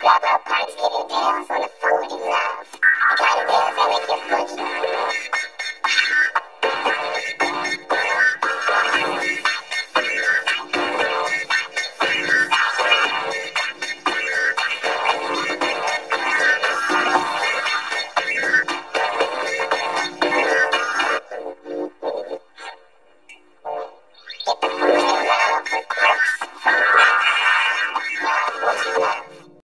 Grab up Thanksgiving deals on the food you love. The kind of deals that make your fudge down.